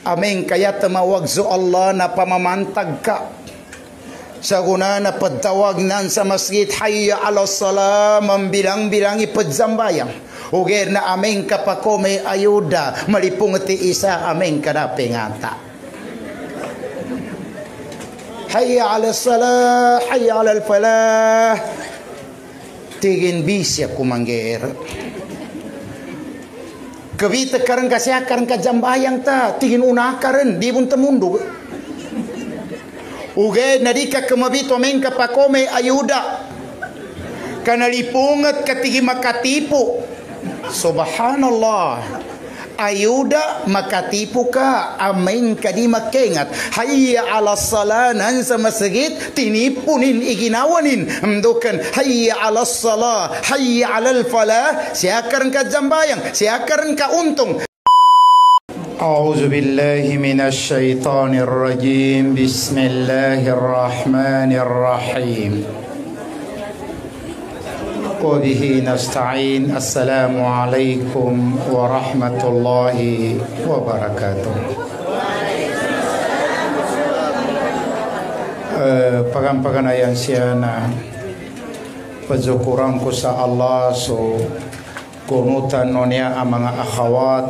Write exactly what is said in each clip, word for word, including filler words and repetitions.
Amin kaya tamawag zo Allah na pamamantag ka. Sa guna na pagtawag nan sa masjid, hayya ala salam, mambilang-bilang ipadzambayang. Uger na amin kapako may ayuda, malipong ti isa amin kanape ngata. Hayya ala salah, hayya ala falah. Tigin bisya kumangger. Kawita karan kasya karan kajambayang ta, tigin una karan, di pun temundu. Uge nadika kumabito men kapakome ayuda. Kanalipungat katigi makatipu. Subhanallah. Ayuda makatipu ka. Amin kadi makengat. Hayya ala salanan sa masjid. Tinipunin iginawanin. Mdukan hayya ala salah. Hayya ala falah. Siakaran ka jambayang. Siakaran ka untung. أعوذ بالله من الشيطان الرجيم بسم الله الرحمن الرحيم وبه نستعين السلام عليكم ورحمة الله وبركاته. Pagan-paganayan siya na pazukuran ko sa Allah so kunutan no niya ang mga akhawat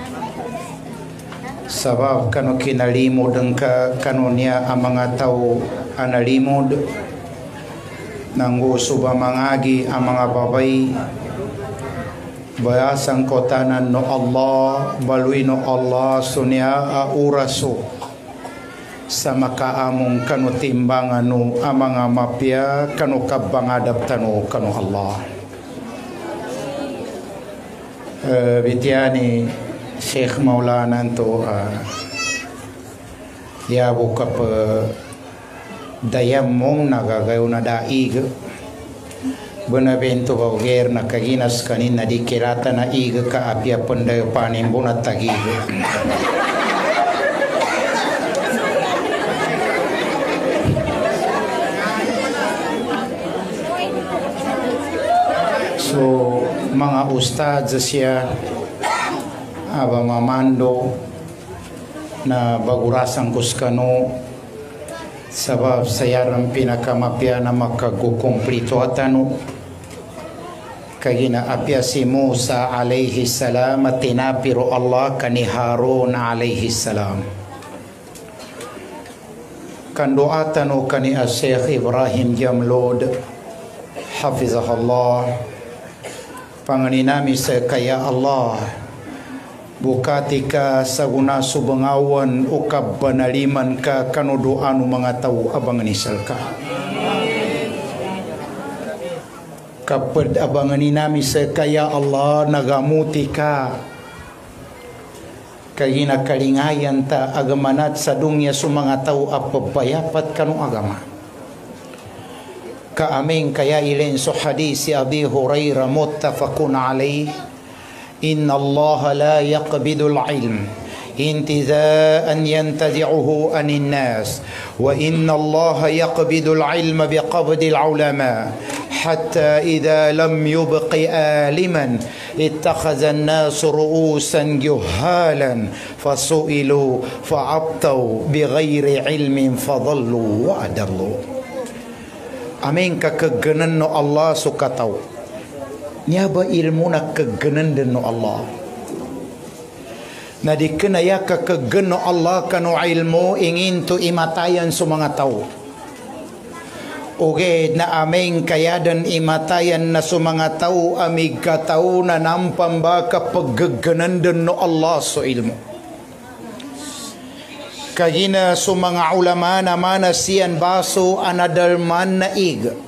sabab kano kinalimod ang ka kanonya ang mga tao analimod nang gusto ba mangagi ang mga babay bayasang kotanan no Allah balui no Allah sunya a uraso sa makaamong kano timbangan no ang mga mapya kano kabangadap tano kano Allah uh, bityani Syekh Maulana to uh, ya buka pe dayam mong nagagayo na daig benabento bauger na kaginas kanin na dikirata na ig ka apya panday panimbo na tagig so mga ustad siya aba mamando na bagurasang kuskano sabab sayarang pinakamapya na makagukumplito atano kagina apya si Musa alaihi salam at tinapiro Allah kani Harun alaihi salam kandoa atano kani Syekh Ibrahim Jamlod hafizahullah panganinami sa kaya Allah bukati ka sa guna subangawan o kabanaliman ka kanudoan mga tao abangan isal ka. Kapag abangan nami sa kaya Allah nagamuti ka kaya nakalingayan ta agamanat sa dunya sa mga tao apabayapat kanu agama. Kaaming kaya ilin so hadis si Abi Hurairah muttafaqun alayh إن الله لا يقبض العلم انتزاعا ينتزعه عن الناس وإن الله يقبض العلم بقبض العلماء حتى إذا لم يبق عالما اتخذ الناس رؤوسا جهالا فسئلوا فعبطوا بغير علم فضلوا وأضلوا أمين ككجنن الله سكتوا niaba ilmu na kaganan din no Allah na di kanaya kakagan no Allah kano ilmu ingin to imatayan sa mga tao okay na aming kaya dan imatayan na sa mga tao amig katao na nampamba kapag gaganan din no Allah sa ilmu kaya na sa mga ulama naman na siyan baso anadalman na ig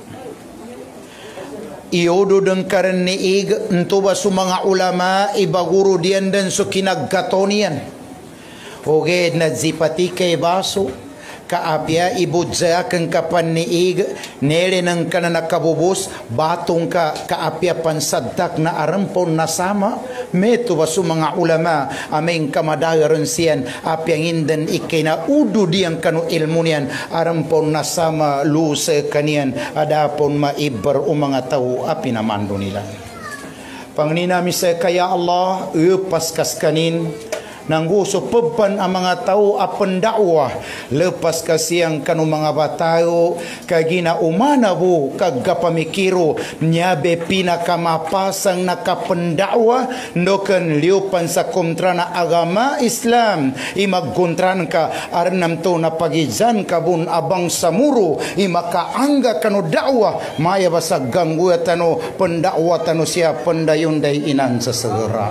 iyodo ng karaniig nto ba sa mga ulama ibaguro diyan din so kinagkatonian okay na zipati kay baso kaapya ibudza kang kapaniig nere ng kananakabubos batong ka kaapya pansadtak na arampon nasama meto ba sa mga ulama aming kamadagaran siyan apyang indan ikina udo diyang kanu ilmu niyan arampon nasama luse kanian adapon maibar o mga tao api namando nila Panganinami sa kaya Allah upaskas kanin nangguso peban ang mga tao apan dakwah lepas kasiang kanu mga batayo kagina umana bu kagapamikiro nyabe pinakamapasang nakapendakwa noken liupan sa kontra na agama Islam imagkontran ka arnam to na pagizan kabun abang samuro imakaangga kanu dakwah maya basa gangguya tano pendakwa tano siya pendayon day inan sa segera.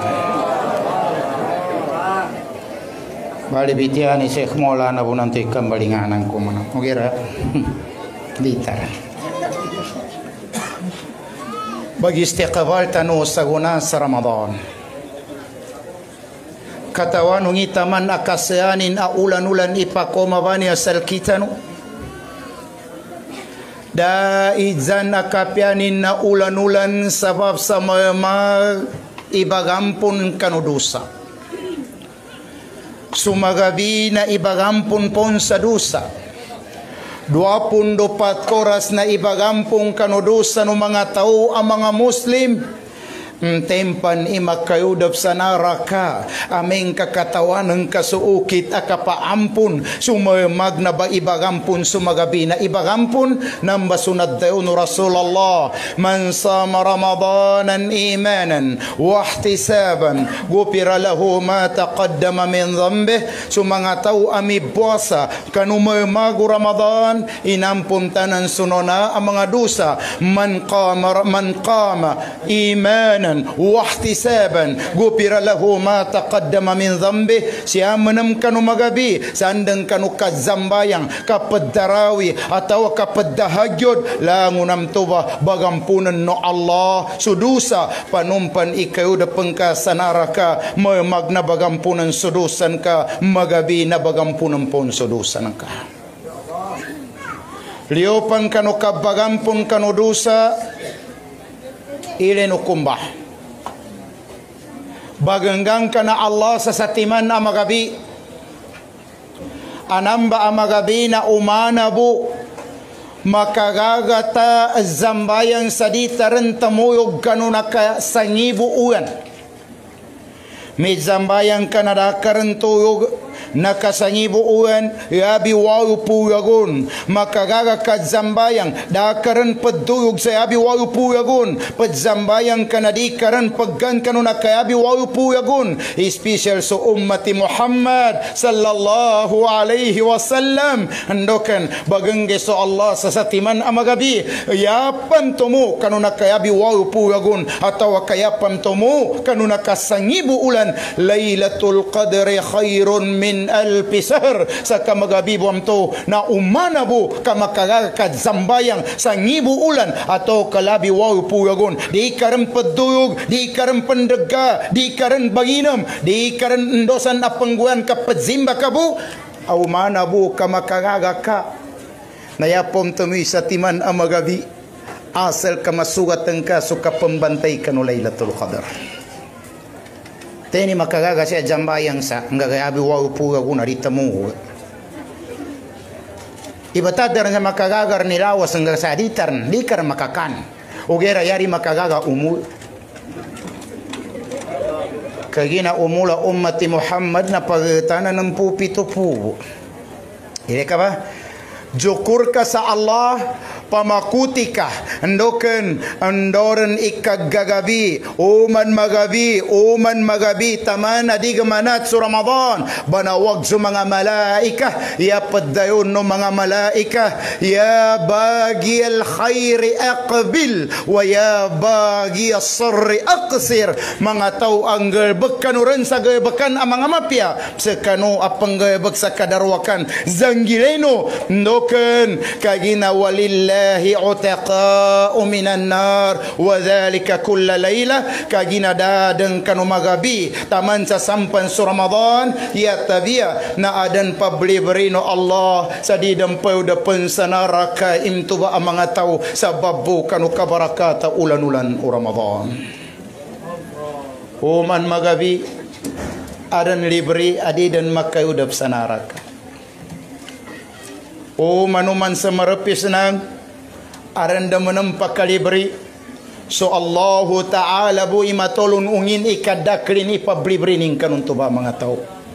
Bali bitiani Syekh Maulana pun nanti kembali nganang ko mana. Mukira bitar. Bagi istiqbal tanu saguna sa Ramadan. Katawan ngitaman akasayanin a ulan-ulan ipakoma bani asal kitanu. Da izan akapianin na ulan-ulan sabab sa mga ibagampun kanudusa. Sumagabi na ibagampun pon sa dusa. Dua pun dopat koras na ibagampung kanudusa ng mga tao ang mga Muslim. Tempan imakayudap sa naraka aming kakatawan ng kasuukit akapaampun sumamag na ba ibagampun sumagabi na ibagampun nang basunad dayo no Rasulullah man sama Ramadanan imanan wahtisaban gupira lahu ma taqaddama min dhanbih sumanga tao ami puasa kanumamago Ramadan inampun tanan sunona ang mga dusa man qama man qama imanan wahtisaban gupira lahu ma taqaddama min dhanbi siya manam kanu magabi sandang kanu kazambayang kapad darawi atau kapad dahajud langunam tuba bagampunan no Allah sudusa panumpan ikaw da pengkasanaraka magna bagampunan sudusan ka magabi na bagampunan pon sudusan ka liopan kanu kabagampun kanu dosa ilen ukumbah baganggang kana Allah sa satiman amagabi anamba amagabi na umana bu makagagata zambayan saditaran tamuyog kanu nakasangibu uyan may zambayan kanadakaran tuyog nakasangibu uan yabi wayu puyagun makagaga kadzambayang dakaran peduyog sa yabi wayu puyagun padzambayang kanadikaran paggan kanu nakayabi wayu puyagun special so ummati Muhammad sallallahu alaihi wasallam andokan bagangge so Allah sa satiman amagabi yapan tumu kanu nakayabi wayu puyagun atau kayapan tumu kanu nakasangibu ulan Lailatul Qadri khairun min alfi sahr sa kamagabi buam to na umana bu kamakagakad zambayang sa ngibu ulan atau kalabi waw puyagon di karam peduyog di karam pendega di karan baginam di karan endosan apangguan kapadzimba kabu umana bu kamakagaka nayapom tumi sa timan amagabi asal kamasugat ka suka pembantay kanu Lailatul Qadar teni makagaga siya jambayang sa ngagayabi waw puga kuna rita mo ibatadar nga makagagar nilawas nga sa ditar di kar makakan ugera yari makagaga umu kagina umula ummati Muhammad na pagtanan ng pupito pubo ire ka ba Jukur ka sa Allah pamakuti ka andoken andoren ikagagabi uman magabi uman magabi taman adi gamanat su Ramadan banawag su mga malaika ya padayon no mga malaika ya bagi al khairi aqbil wa ya bagi as-sirri aqsir mga tao ang gerbek kanuran sa gerbekan ang mga mapya sekanu apang gerbek sa kadarwakan zanggileno no ken kagina walillahi utaqa'u minan nar wa dhalika kulla layla kagina dadeng kanu magabi taman sa sampan su Ramadan ya tabia na adan pabli berino Allah sa didempau depan sanaraka imtuba ang mga tao sa babu kanu kabarakata ulan-ulan u Ramadan uman magabi adan libri adidan makayudap sanaraka o manuman sa marapis nang aranda menempah kalibri so Allah Ta'ala bu imatolun ungin ikadaklin ipablibrining kanun tuba mga tao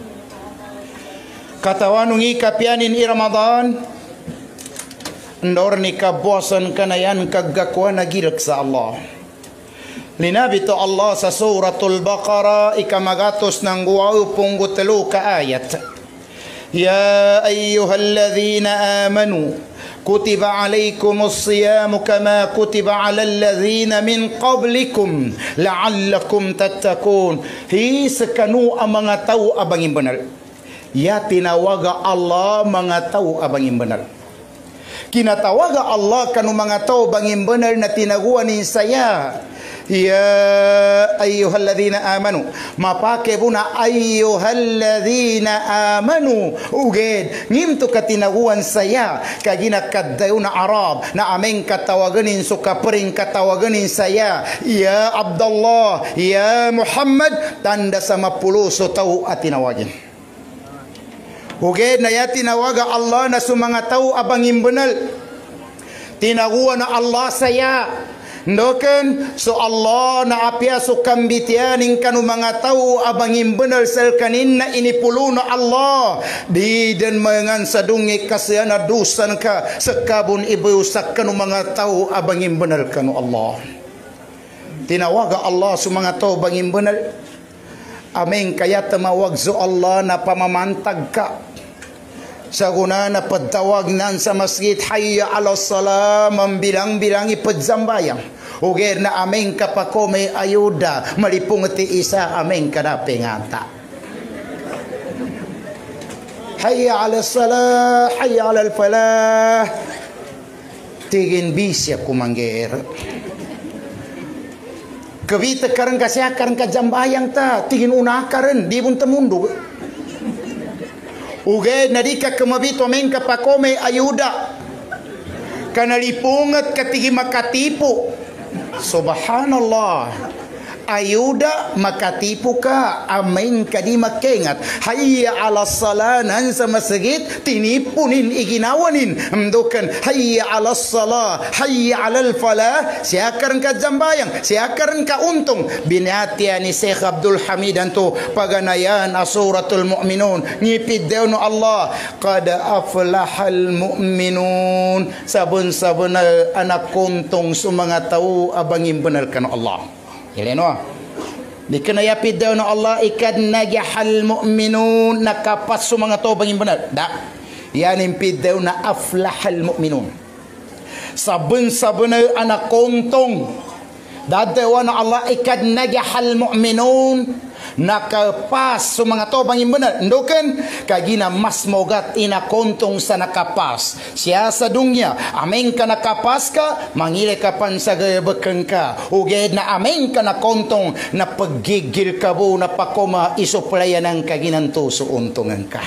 Katawanungi kapianin i Ramadan. Ndor ni kabuasan kanayan kagakwa nagilak sa Allah. Linabi to Allah sa suratul Baqarah ikamagatos ng guwaupong gutalo ka ayat. Ya ayyuhalladzina amanu kutiba alaykumus siyamu kama kutiba alal ladzina min qablikum la'allakum tattaqun. Hi sekanu ang mga tao abangin benar. Ya tinawaga Allah mga tao abangin benar. Kinatawaga Allah kanu mga tao bangin benar na tinaguanin saya. Ya ayyuhalladzina amanu. Mapake buna ayyuhalladzina amanu. Uged ngimtu katinaguan saya kagina kaddayo na Arab na ameng katawaganin so kapring katawaganin saya. Ya Abdullah, ya Muhammad, tanda sa mapulo so tao at tinawagin. Uged na ya tinawaga Allah na sumanga tao abangin benal. Tinaguan na Allah saya. Ndoken so Allah na apya so kambitianing kanu mga tao abangin benar sel kanin na inipulo na Allah di den mangan sadungi kasana dusan ka sekabun ibu sak kanu mga tao abangin benar kanu Allah. Tinawaga Allah so mga tao bangin benar. Amen kaya tamawag so Allah na pamamantag ka. Sa guna na pagtawag nan sa masjid hayya ala salam mambilang-bilang ipadzambayang. Uger na ameng kapako may ayuda malipong ti isa ameng kadape ngata. Hayya ala salah, hayya ala falah. Tigin bisya kumangger. Kawita karan kasya karan kajambayang ta tigin una karan di pun temundu. Uged nadika kumabito ameng kapako may ayuda. Kanalipungat katigi makatipo. Subhanallah. Ayuda makatipo ka ameng kadi makengat. Hayya ala salanan sa masjid tinipunin iginawanin. Amdukan hayya ala salah, hayya ala falah. Siakaran ka jambayang, siakaran ka untong. Binatiya ni Sheikh Abdul Hamid anto paganayan asuratul mu'minun. Ngipid daw no Allah qad aflahal mu'minun. Sabun-sabun anak kuntong sumanga tao abangin benar kan Allah. Ileno. Dikenayapid daw na Allah ikad najahal mu'minun nakapas sa mga tao bangin benar. Da. Yan impid daw na aflahal mu'minun. Sabun-sabun anak kontong. Dadawa na Allah ikad najahal mu'minun nakapas sa mga tao bangin benar. Nduken kagina mas mogat inakontong sa nakapas. Siya sa dunya ameng ka nakapas ka mangile ka pan sa gayabekeng ka. Uged na ameng ka nakontong na paggigil ka bo na pakoma isuplaya ng kaginanto so untungan ka.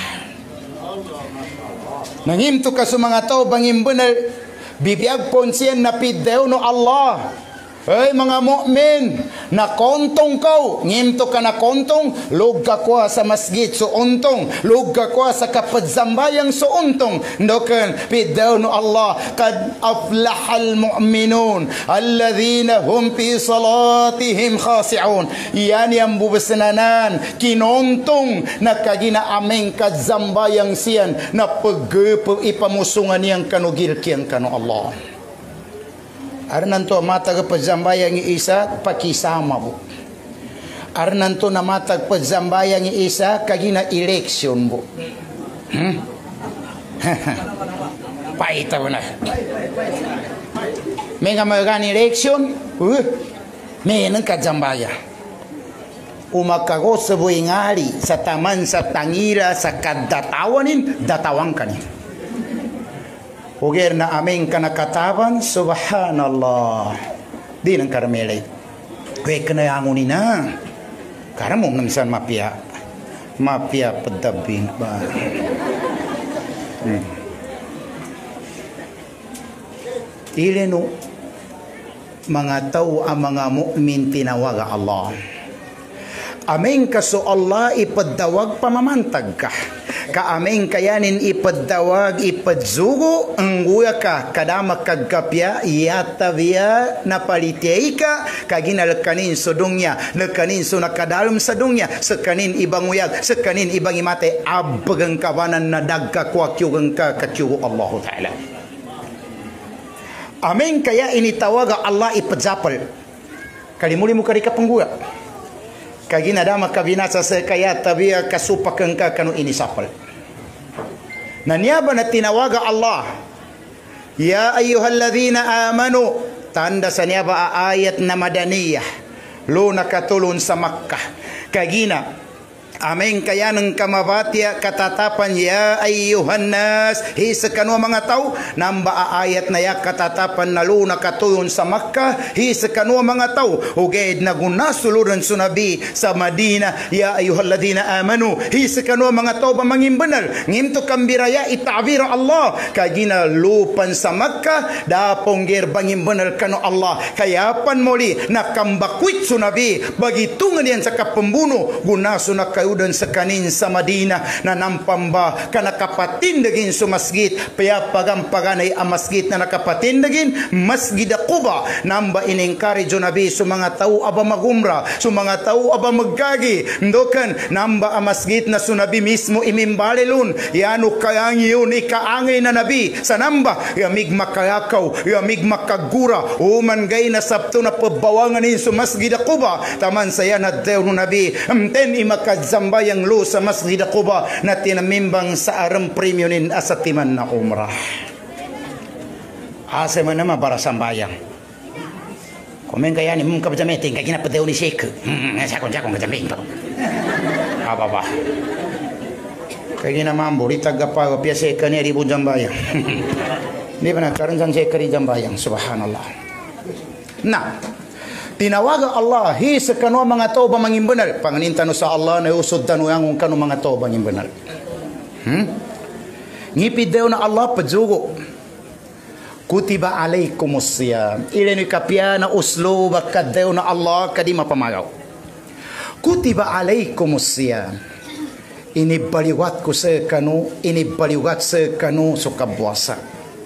Nangimto ka sa mga tao bangin benar. Bibiyag ponsiyan na pideo no Allah. Hey mga mu'min, nakontong kau, ngimto ka nakontong, lug ka kwa sa masjid so untong, lug ka kwa sa kapadzambayang so untong. Ndoken pidaw no Allah, kad aflahal mu'minun alladhina hum fi salatihim khasi'un. Yan yang bubasananan kinontong nakagina ameng kadzambayang siyan na paggepo ipamusungan yang kanugil kiyang kanu Allah. Arnan to matag padzambayang isa pakisama bu. Arnan to na matag padzambayang isa kagina election bu. Hmm? Paita na. May nga magani election, uh, may nang kadzambaya. Umakago sa buingali sa taman sa tangira sa kadatawanin datawang kanin. Uger na aming kanakataban, subhanallah. Di nang karamelay. Kaya kanayangunin na. Karamong nangsan mapia. Mapia pedabing ba. Hmm. Ileno mga tao ang mga mu'min tinawaga Allah. Aming kaso Allah ipadawag pamamantag ka. Kaaming kayanin ipaddawag ipadzugo angguya ka kadama kagkapya yatavia napalitiyay ka kagina lekanin sudungnya lekanin sunakadalam sadungnya sekanin ibang uyag sekanin ibang imate abagang kawanan na dagka kwakyugang ka kakyugo Allah Ta'ala. Amin kaya ini tawaga Allah ipadzapal kalimuli mo karika pangguya kagina dama kabinasa sa kaya tabia kasupakang ka kanu ini sapal. Nanyaba na tinawaga Allah, ya ayyuhalladzina amanu, tanda sa niyaba ayat na madaniyah, lo nakatulon sa Makkah. Kagina, amin kaya ng kamabatya katatapan ya ayyuhan nas, hisa kanwa mga tao, namba ayat na ya katatapan na lo nakatulon sa Makkah, hisa kanwa mga tao, uged na gunasuluran sunabi sa Madina, ya ayyuhalladzina amanu, hisa kanwa mga tao ba mangimbanal, ngimto kambiraya ita'bira Allah, kagina lupan sa Makkah, dapong ger bangimbanal kano Allah, kayapan muli nakambakwit sunabi, bagitungan yan sa kapambuno, gunaso na kayo dan sa kanin sa Madina na nampamba ka nakapatindagin sa masjid paya pagampaganay ang masjid na nakapatindagin Masjid Quba namba in-encourage nabi sa mga tao aba magumra sa mga tao aba maggagi ndokan namba ang masjid na sunabi mismo imimbalelun yano kayang yun ikaangay na nabi sa namba yamig makayakaw yamig makagura uman gay na sabto na pabawanganin sa Masjid Quba taman saya na dew nabi amten imakadzam bayang lo sa Masjid Quba na tinamimbang sa aram premium nin asatiman na umrah. Asa man naman para sambayang. Komen kaya ni mong kapajameting kaya kinapadew ni Sheikh. Hmm, sakon-sakon kajameting pa. Apa ba? Kaya naman burita gapa pia Sheikh ni ribu jambayang. Di ba na karon san Sheikh ri jambayang subhanallah. Nah, tinawaga Allah, hi sa kanu mga tao ba mangimbanal? Panganintano sa Allah na usod tanu yang kanu mga tao ba mangimbanal? Hmm? Ngipid daw na Allah padzugo. Kutiba alaikumus siyam. Ilan kapya na uslo bakad daw na Allah kadi mapamagaw. Kutiba alaikumus siyam. Inibaliwat ko sa kanu, inibaliwat sa kanu sa kabwasa.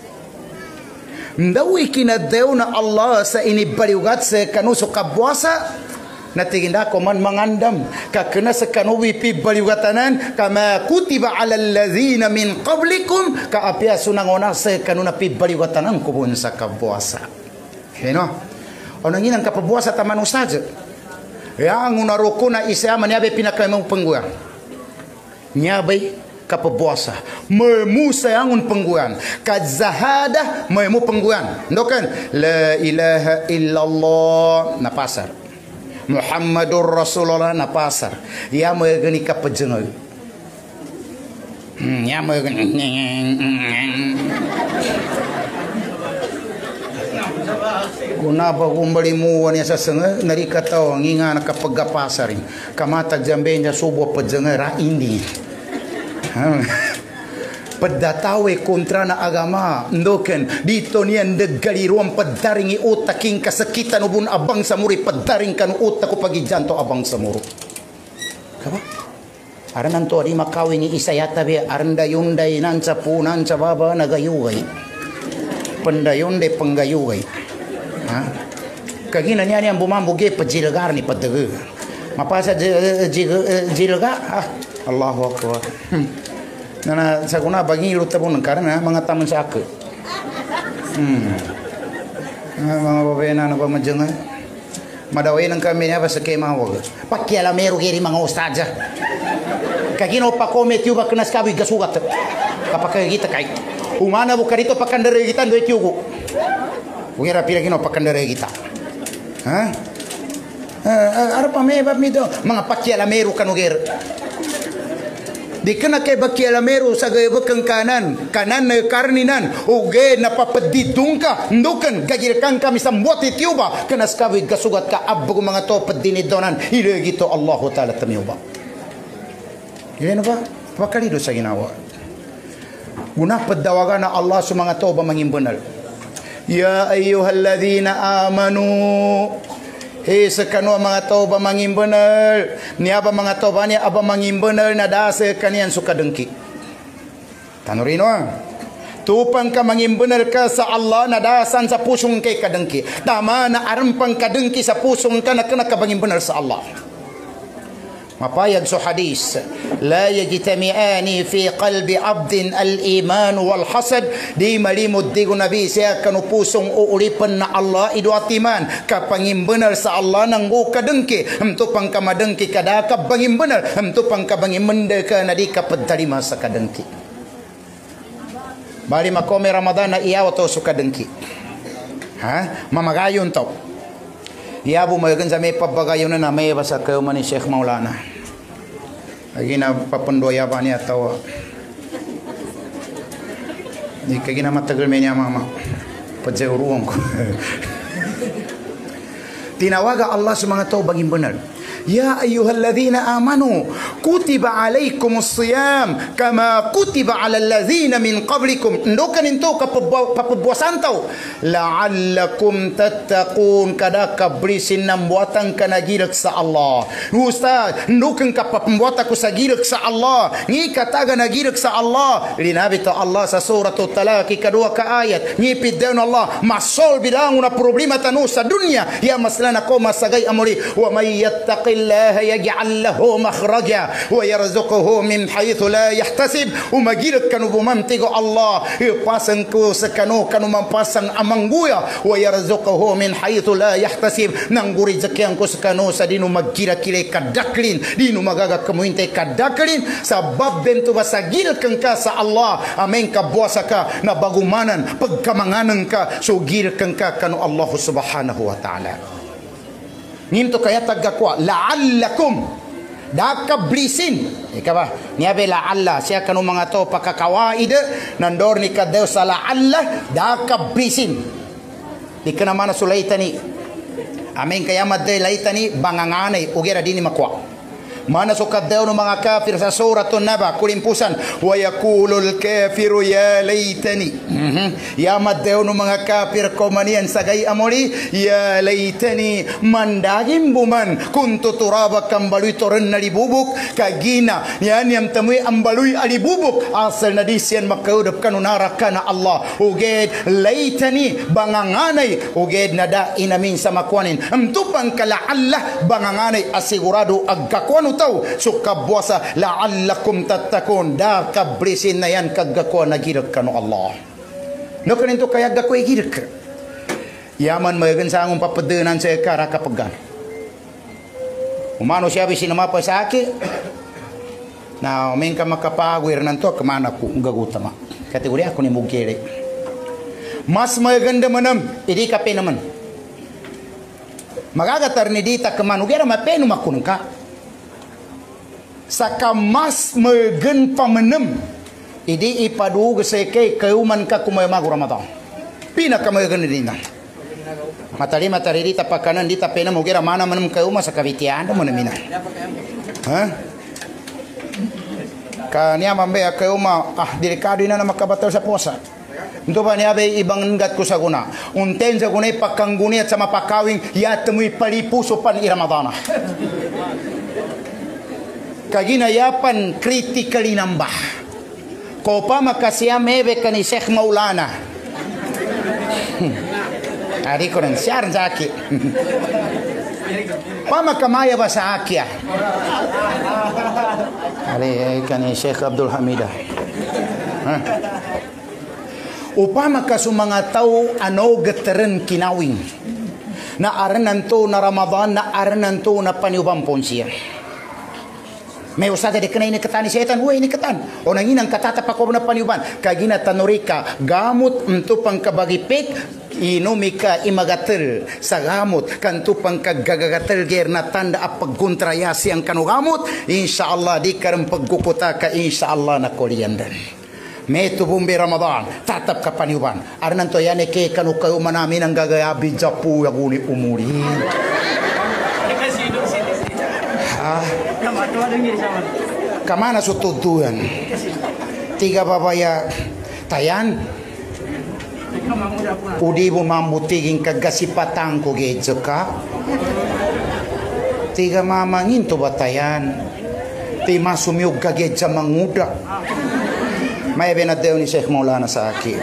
Ndaw ikinadaw na Allah sa inibaliwat sa kanu sa kabwasa na tiginda ko man mangandam kakana sa kanu wipi baliwatanan kama kutiba ala alladhina min qablikum kaapya sunangona sa kanu na pibaliwatanan ko bun sa kabwasa. Heno ono nginang kapabwasa taman usaja yang unaroko na isa manyabe pinakaimong pangguan nyabay kapabwasa memu sayangun pengguan kazahada memu pengguan ndokan la ilaha illallah na pasar Muhammadur Rasulullah na pasar ya megani kapajengal hmm ya megani guna ba gumbali mo wanya sa sanga narikataw nginga na kapagapasarin kamata jambe nya subo pajengal ra indi Pedatawe kontra na agama ndoken dito niyan deggaliruan padaringi utaking kasakitan ubun abang samuri padaring kan utak ko pagijanto abang samuru kaba aran nanto di makawin ni isayata be aranda yunday nansa punan sa baba nagayugay pandayonde panggayugay ha kagina niya niyan bumambuge pajilgar ni padaga mapasa jilga ah Allahu akbar nana saguna bagi rutabun karena mga taman sa ako hmm mga babena na ba majenga madaway nang kami niya ba sa kemawag pakialamero kiri mga ustadja kagino pa komet yuba kenas kabi gasugat kapag kita kay umana bu karito pakandere kita ndo etyugo ugira pila kino pakandere kita ha ara pa me bab mito mga pakialamero kanuger di kena kay bakialamero sa gayabakang kanan kanan na karninan uge napapadidung ka ndukan gagirkan kami sa mbuat itiuba kanas kawid kasugat ka abog mga to padinidonan ilagi to Allah Ta'ala tamiuba ilan ba pakalido sa ginawa guna padawagan na Allah sa mga to ba mangimbanal ya ayyuhalladzina amanu He sa kanwa mga tao ba mangimbanal niya ba mga tao ba niya aba mangimbanal na dasa kaniyan sukadengki Tanurino tupang ka mangin benar ka sa Allah na dasan sa pusong kay kadengki. Tama na arampang kadengki sa pusong ka na kena ka mangin benar sa Allah. Mapayag so hadis, la yajtami'ani fi qalbi abdin al-iman wal hasad. Di malimod di ko nabi siya kanupusong uulipan na Allah idu atiman kapangin benar sa Allah nang o kadengki emto pang kamadengki kada ka bangin benar emto pang kabangin mende ka na di kapadtarima sa kadengki. Bali makome Ramadan na iyaw to su kadengki. Ha? Mamagayon to. Iyabu mayagan sa may pabagayon na na may basa kayo man ni Sheikh Maulana. Lagi na papundoya ba niya tawa. Di kagi na matagal may niya mama. Padsehuruan ko. Tinawaga Allah sa mga tao baging benar. Ya ayyuhalladzina amanu kutiba alaikumus siyam kama kutiba alal ladzina min qablikum. Ndokan into kapabuasan tau la'allakum tattaqun kada kabrisin nambuatan kana girak sa Allah. Ustaz, ndokan kapambuatan ko sa girak sa Allah. Ni kataga na girak sa Allah. Linabi to Allah sa suratul Talaq kedua ka ayat. Ni piddaun Allah masol bilang una problema tanu sa dunia ya maslana ko masagay amori wa may yattaqi الله يجعل له مخرجا ويرزقه من حيث لا يحتسب. Umagirat kanu bumantigo Allah ipasang ko sa kanu kanu mampasang amangguya ويرزقه من حيث لا يحتسب. Nangguri zakyan ko sa kanu sa dinu magkira-kira kadaklin dinu magaga kamuinte kadaklin sabab bentu basagil kang ka sa Allah amen ka buasa ka na bagumanan pagkamanganan ka sugil kang ka kanu Allah subhanahu wa ta'ala. Ninto kaya tagakwa la'allakum dakablisin ikaba niabe la'alla siya kanu mga to pakakawaid nandor ni kadeo sa la'alla dakablisin di kana mana sulaitani amen kaya madde laitani banganganay ugera dini makwa mana sukat daw ng mga kafir sa suratun Naba kulimpusan wa yaqulul kafiru ya laitani mm-hmm. Yamad daw ng mga kafir komanian sagay amori ya laitani mandagim buman kuntu turaba kambaluy toren na libubuk kagina yan yam tamoy ambaluy alibubuk asal na disyan makaudap kanunara kana Allah uged laitani banganganay uged nada inamin sa makwanin amtupang kalaalla banganganay asigurado agkakwano taw suka buasa la'allakum tattakun da kabrisin na yan kagakwa na girak kanu Allah no kaninto kaya gakwa girak yaman mayagan sa akong papadenan sa kara kapagan umano siya bisinama pa sa aki na umin ka makapagwir nanto kamana ko gagutama kategori ako ni mugkiri mas mayaganda manam idi kape naman magagatar ni dita kamanugera mapenu makunang ka saka mas megen pamenem idi ipadu geseke keuman ka kumay magu Ramadan pina ka megen dina matali matari dita pakanan dita pena mugera mana menem keuma saka vitian menemina ha kania mambe keuma ah delikado ina na makabatal sa puasa. Ito ba niya bay ibang ngat ko sa guna unten sa gunay pagkangguni at sa mapakawing yatamoy palipuso pan i Ramadana kaginayapan critically nambah ko pa makasya mebe ka ni Sheikh Maulana ari ko ng siyar zaki pa makamaya ba sa akya ari ka ni Sheikh Abdul Hamida upama ka sa mga tao ano gateren kinawing na aranan to na Ramadan na aranan to na paniubampon siya. May usada de kanay ni katan ni setan, uy ni katan. O nanginang katatapak ko na paniuban. Kagina tanurika, gamot mto pang kabagipik, inumika imagatel sa gamot. Kanto pang kagagagatel ger na tanda at pagkontrayasi ang kanugamot. Insyaallah di karang pagkukuta ka insyaallah na kolyandan. May tubumbi Ramadan, tatap ka paniuban. Arnan to yan ke kanu kayo manamin ang gagayabi japu yaguni umuri. Ah, kamana sututuan tiga babaya tayan udi mo mamutiging kagasipatang ko gejeka tiga mamangin to batayan ti masumyog kageja manguda May binadaw ni Sheikh Maulana sa akin.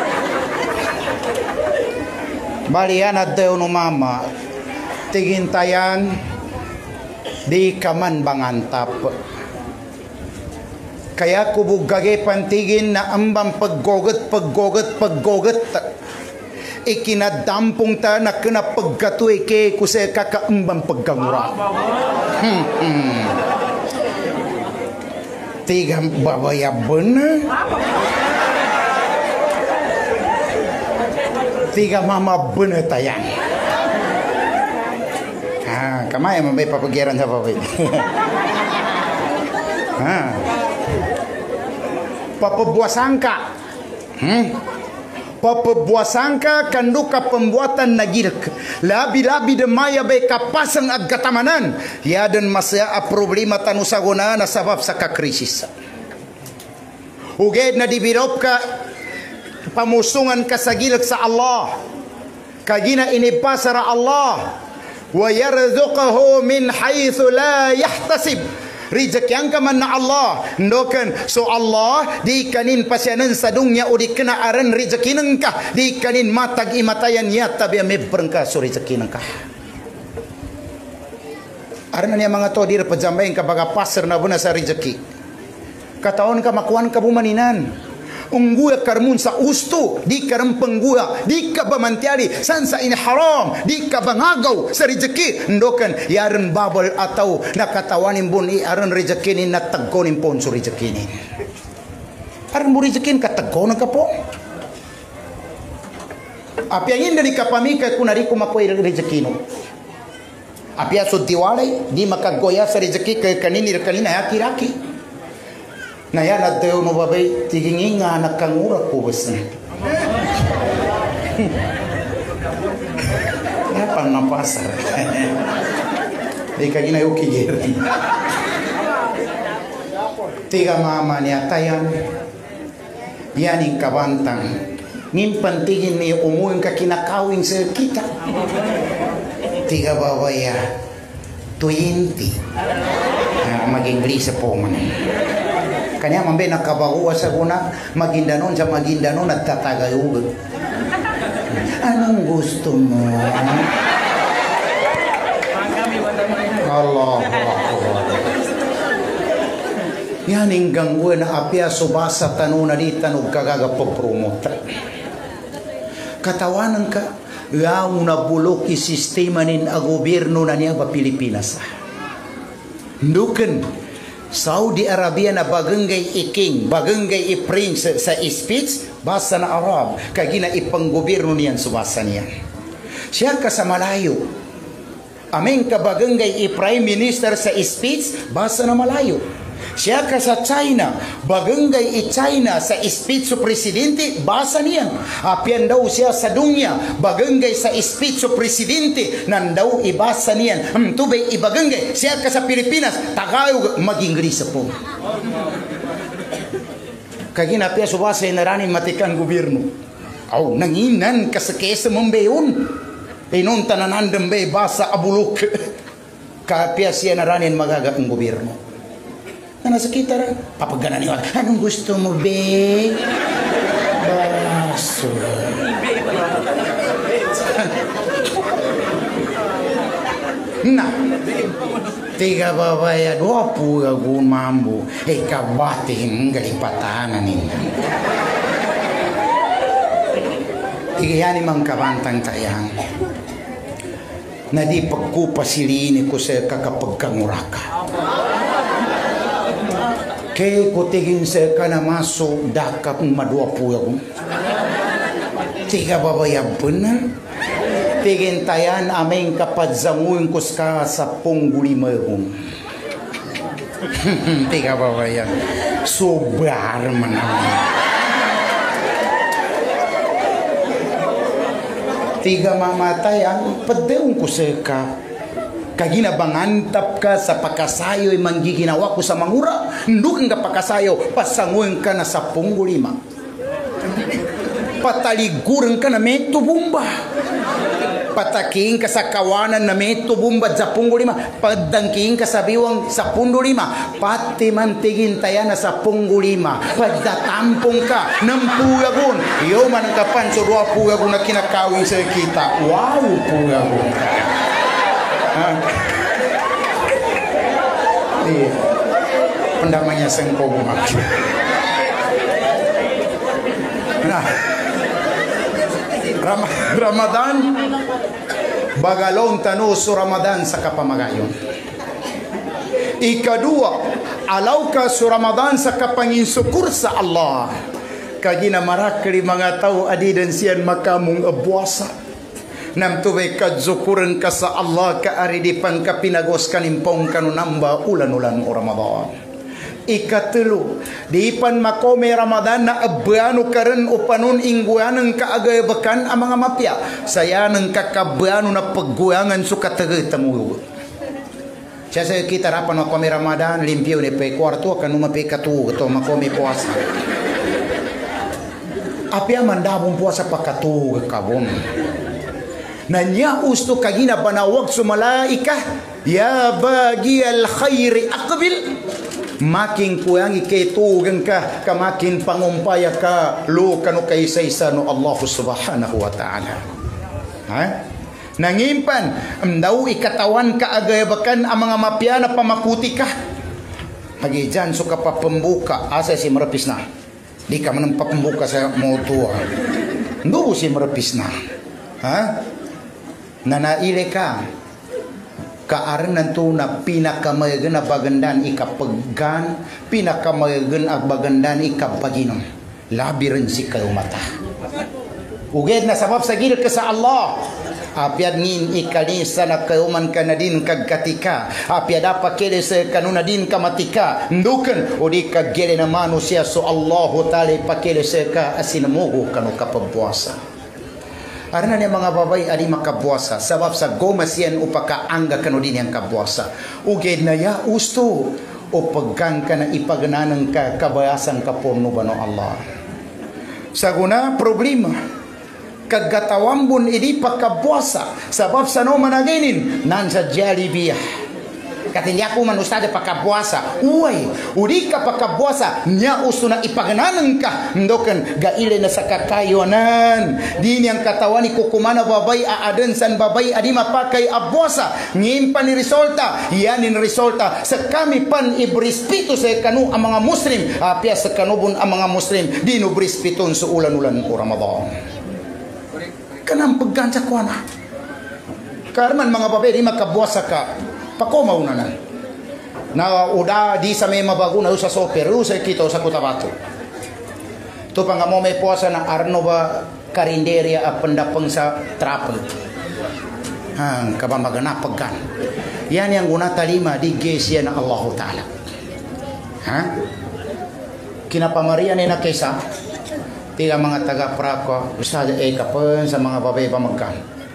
Bali yan adaw no mama. Tigintayan. Di ka man bangantap. Kaya kubugagay pantigin na ambang paggogot, paggogot, paggogot. Ikinadampong ta na kinapagkatuay kay kusay kakaambang pagkangura. Hmm, hmm. Tiga babaya bener. Tiga mama bener tayang. Ha, kamay mambay papagiran sa papi. Ha. Papabuasangka. Hmm. Papabuasangka kanduka pembuatan nagirk. Labi-labi de maya bay kapasang aggatamanan. Ya dan masaya a problema tanusaguna na sabab sa kakrisis. Uged na dibilop ka pamusungan ka sa gilak sa Allah. Kagina inipasara Allah. Wa yarzuqahu min haythu la yahtasib. Rizki yang kaman na Allah ndokan so Allah di kanin pasyanan sa dunya o di kena aran rizki nangka di kanin matag imatayan ya tabi mebrengka so rizki nangka aran niya mga to dir pajambayin ka baga pasar na buna sa rizki kataon ka makuan ka bumaninan ungguya karmun sa usto di karam pengguya di ka bamantiari sansa ini haram di ka bangagaw sa rezeki ndokan yaran babal atau nakatawanin bun i aran rezeki ni natagkonin pon so rezeki ni aran mo rezeki katagkonan ka po apiangin dari kapamika kunari kumakoy rezeki no apia so diwalay di makagoya sa rezeki kay kanini kanina yakiraki na yan at tayo no babay tigingin nga nakangura ko basta napang napasar di kagina yung kigiran tiga mama niya tayan yaning kabantang ngimpantigin ni umuin ka kinakawin sa kita tiga babaya twenty mag-Ingles po man kanya mambe nakabaguwa sa kuna magindanon sa magindanon at tatagayugod. Anong gusto mo? Allah yan inggang na apya subasa tanuna di tanog kagagapapromota katawanan ka yaw na bulok isistema nin a gobyerno na niya ba Pilipinas nduken Saudi Arabia na baganggay iking, baganggay i-prince sa speech, basa na Arab, kagina ipanggobyerno niyan subasa niyan. Siya ka sa Malayo, aming ka baganggay i-prime minister sa speech, basa na Malayo. Siya ka sa China, baganggay i-China sa speech sa presidente, basa niyan. Apian daw siya sa dunya, baganggay sa speech sa presidente, nandaw ibasa niyan. Hmm, tubay ibaganggay. Siya ka sa Pilipinas, Tagalog, mag-Ingles po. Kagina piya subasa inaranin matikan gobyerno. Aw, nanginan ka sa kesa mambayon. Pinunta na nandambay basa abulok. Kapya siya naranin magaga ang gobyerno. Na nasa kita rin, papagana niyo, anong gusto mo, be? Baso. Na, tiga babaya, dua puga gun mambu, eh kabating galipatanan nila. Tiga yan imang kabantang tayang, na di pagkupasilini ko sa kakapagkanguraka. Kaya ko tigin sa kanamaso dakap madua puyag. Tiga babaya benar. Tigin tayan aming kapadzamuin ko sa sapong mayroon. Tiga babaya. Sobar manaman. Tiga mamatay ang padeong ko sa ka. Kagina bangantap ka sa pakasayo imang giginawa ko sa mangura. Ndukang ka pakasayo, pasanguin ka na sa punggulima. Pataliguran ka na meto bumba. pataking ka sa kawanan na may tubumbad sa punggo lima, pagdangking ka sa biwang sa pundo lima, pati mantigin tayo na sa punggo lima, pagdatampong ka ng puyagon, iyo man ang kapan so dua puyagon na kinakawin sa kita. Wow, puyagon. Ha? Iya. Pendamanya sengko bumak. Nah, Ram Ramadan bagalong tanu su Ramadan sa kapamagayon. Ikadua, alaw ka su Ramadan sa kapanginsukur sa Allah. Kagina marakli mga tao adidan siyan makamong abuasa. Nam tuwe kadzukuran ka sa Allah ka aridipan ka pinagos kanimpong kanunamba ulan-ulan o Ramadan. Ikatulu, di pan makome Ramadan na abyano karon upanon ingguanan kaagayabakan ang mga mapya. Saya ng kakabyano na pagguyangan so katagay tamuyo. Siya sa kita rapan makome Ramadan, limpyo ni pe kwarto kanuma pe katu to makome puasa. Apya mandabong puasa pakatu kabon. Nanya usto kagina banawag sa malaika, ya bagi al khairi aqbil. Making kuyang iketugan ka, kamakin pangumpaya ka, lo kanu kaisa-isa no Allah subhanahu wa ta'ala. Ha? Nangimpan, daw ikatawan ka agayabakan ang mga mapya na pamakuti ka. Hagi dyan, so kapapambuka, asa si marapis na. Di ka man papambuka sa motua. Ndo si marapis na. Ha? Nanaile ka. Kaaran nanto na pinakamayagan na bagandan ikapaggan, pinakamayagan ang bagandan ikapaginom. Labirin si kayo mata. Uged na sabab sa gilid ka sa Allah. Apiad ngin ikalisa na kayuman ka na din kagkatika. Apiad apakili sa kanuna din kamatika. Ndukan o di kagili na mano siya so Allahu ta'ala ipakili sa ka asinamuho kanu kapagbuasa. Arna niya mga babay adi makabuasa sabab sa goma siyan upakaangga kano din yang kabuasa. Uged na ya usto o paggang ka na ipagananan ka kabayasan ka porno ba no Allah. Sa guna problema kagatawambon idi pagkabuasa sabab sa no managinin nan sa Jollibee. Katinya ko man ustad pagkabuasa. Uy, udi ka pagkabuasa nya usto na ipagananan ka. Ndokan gaile na sa kakayonan. Di niyang katawan ni kukumana babay aaden san babay adi mapakay abuasa. Ngimpan ni resulta. Yanin resulta sa kami pan ibrispito sa kanu ang mga Muslim. Apya sa kanubon ang mga Muslim di no brispiton sa ulan-ulan ko Ramadan. Kanang paggansa ko na. Karman mga babay di makabuasa ka. Pakomaw na na. Na uda di sa may mabago na sa super, sa kita sa Cotabato. To pa nga mo may puasa na arno ba karinderya a pendapang sa trapel. Hang kabamagana pagkan. Yan yang guna talima di gesya na Allah Ta'ala. Ha? Kinapamarian ni na kesa. Tiga mga taga prako, ustad e kapan sa mga babay pamagkan.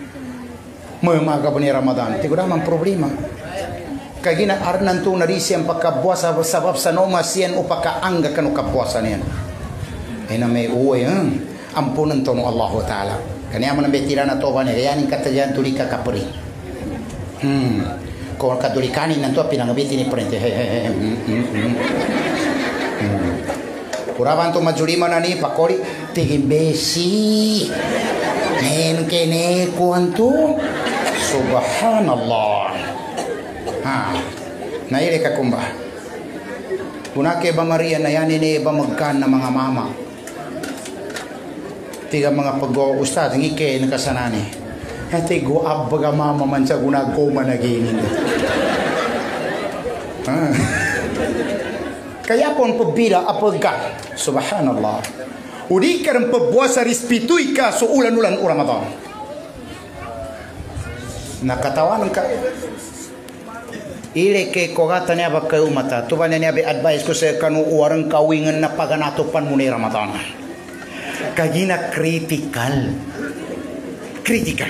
Mamaga pa ni Ramadan. Tigo naman problema. Kagina arnan tu narisi ang pagkabuasa sabab sa noma siyan o pagkaangga kanu kabuasa niyan. Ay na may uwe hmm. ampunan to no Allah Ta'ala. Kanya man betira na to ba niya yanin katayan tulika kapuri. Hmm. Kung kadulikanin nanto pinangabiti ni prente. Hmm. Kuraban to majulima na ni pakori tigim besi. Nen kene kuanto. Subhanallah. Ha, naire ka kumba. Kunake ba Maria na yan ini ba magkan na mga mama. Tiga mga pag-ustad ngike nakasanani. Hati go abbaga mama man sa guna goma na ginin. Ha. Kaya pon pabila apagka. Subhanallah. Udi karang pagbuasa rispituy ka so ulan-ulan o Ramadan. Nakatawanan ka. Ile ke kogata niya ba kayo mata. Tuba niya be advice ko sa kanu uwarang kawingan na paganatopan mo ni Ramadan. Kagina critical. Critical.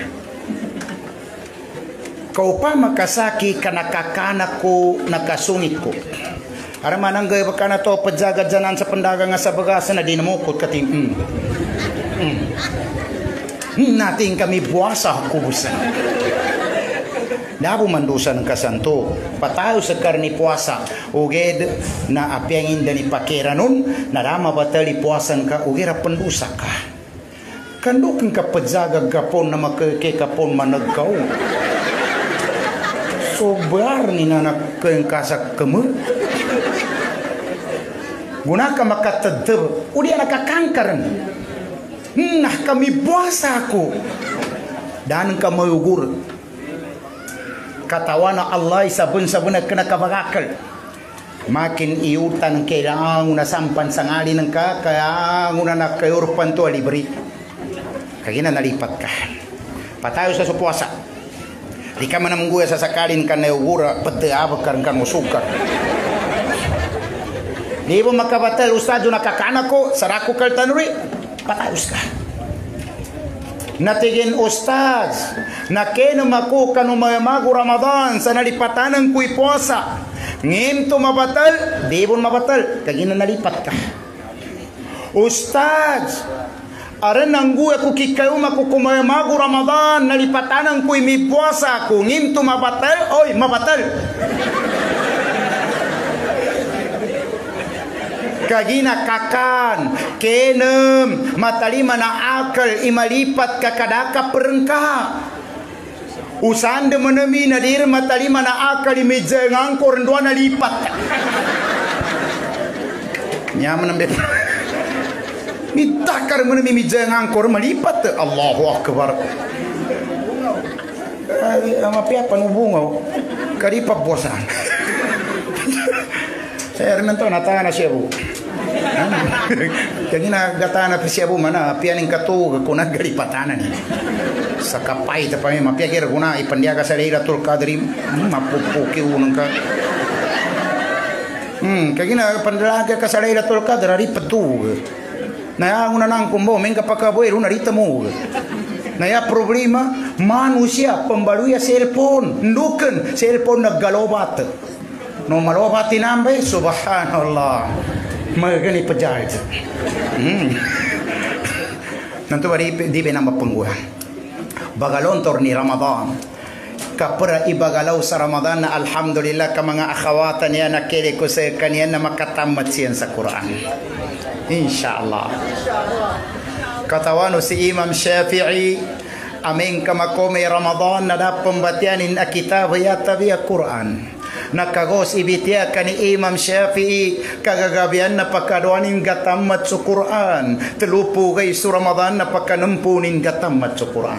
Kau pa makasaki ka nakakana ko nakasungit ko. Araman ang gaya baka na to padjagad janan sa pandagang nga sa bagasan na dinamukot kating. Mm. Mm. nating kami puasa kubusan. Dabu mandusan kasanto patayo sa karni puasa uged na apiangin dani pakera nun narama batali puasan ka ugera pendusa ka kanduk ka pagzaga gapon na makake kapon managkaw so bar ni nanak keng kasak kemur guna ka makatadab udi anak kankaran nah kami puasa aku dan ka mayugur katawana Allah sabun-sabun kena kabagakal makin iutan kailangan na sampan sangali ng ka kaya nguna na kayurpan to alibri kagina nalipat ka patayo sa supuasa di ka manamguya sa sakalin ka na ugura pati abag karang kan musukar di mo makabatal ustadyo nakakana ko sarako kaltanuri patayo ka natigin ustaz na keno maku kanu mayamagu Ramadan sa nalipatanan kuy puasa ngim to mabatal di bon mabatal kagina nalipat ka ustaz aran nanggu aku kikayo maku kumayamagu Ramadan nalipatanan kuy mi puasa ku ngim to mabatal oy mabatal kagina kakan kenem matalima na akal imalipat kakadaka perengka usande menemi nadir matalima na akal imeja ngangkor ndua na lipat nyaman ambe mitakar menemi meja ngangkor malipat Allahu akbar ama pia panubungo karipa bosan saya renanto natana siya bu kagina gatana pa siya bu mana pianing katu kuna galipatanan ni sa kapay ta pa mapia kira kuna ipandiaga sa Lailatul Qadri mapupuki unang ka hmm kagina pandalaga ka sa Lailatul Qadri ri petu na una nang kumbo menga pakaboy una rita mo na ya problema manusia pembaluya cellphone nduken cellphone naggalobat no malobati nambe subhanallah magani pajait hmm nanti bari di benama pengguah bagalon torni Ramadan kapra ibagalaw sa Ramadan na alhamdulillah ka mga akhawatan niya nakili ko sa kaniya na makatamat siyan sa Quran insyaallah katawano si Imam Shafi'i amin kamakome Ramadan na dapambatianin a kitab yata biya Quran nakagos ibitiya kani Imam Shafi'i kagagabian na pakaduanin gatamat sa Quran telupu kay su Ramadan na pakanempunin gatamat sa Quran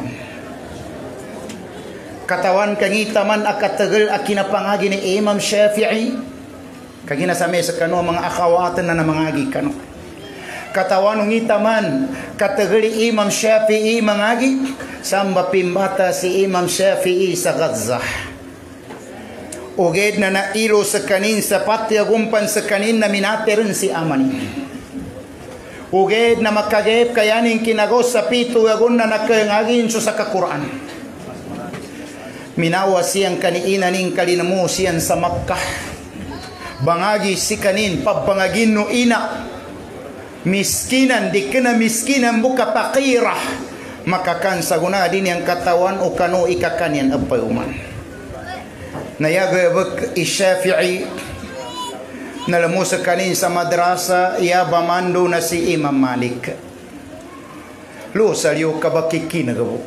katawan kangitaman akatagal akinapangagi ni Imam Shafi'i kagina sa mesa kano mga akhawatan na namangagi kano katawan ngitaman katagali Imam Shafi'i mangagi samba pimbata si Imam Shafi'i sa Gaza uged na nailo sa kanin sa patya gumpan sa kanin na minaterin si amani uged na makagep kayaning kinagos sa pito agun na nakangagin so sa Quran minawa siyang kaniina ning kalinamu siyan sa Makkah bangagi si kanin pabangagin no ina miskinan di kena miskinan buka pakirah makakan sa guna din yang katawan o kano ikakanyan apay uman nayagabak Shafi'i nalamu sa kanin sa madrasa iya bamando na si Imam Malik lo saliyo kabakiki nagabo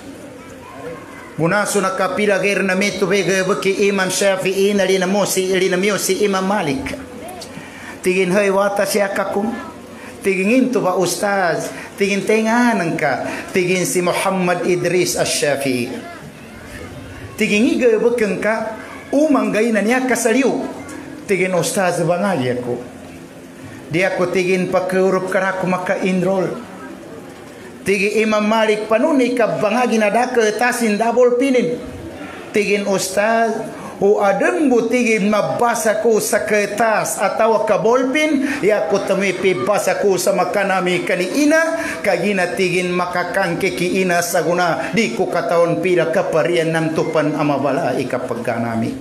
bunaso nakapilagir na mito begabak Imam Shafi'i nalinamo si ilinamyo si Imam Malik tigin hay wata siya kakung tigin to ba ustaz tigin tenganan ka tigin si Muhammad Idris Ash-Shafi'i tigin igabakang ka umanggay na niya kasaliw tigin ustaz bangagi ako di ako tigin pakiurup ka na ako maka-enroll tigin Imam Malik panuni ka bangagi na daka tasin double pinin tigin ustaz o adem butigin mabasa ko sa kertas atau ka ballpen ya ko tamipi basa ko sa makanami kaniina kagina tigin makakangke kiina sa guna di ko kataon pila kaparian nam tupan amabala ikapagkanami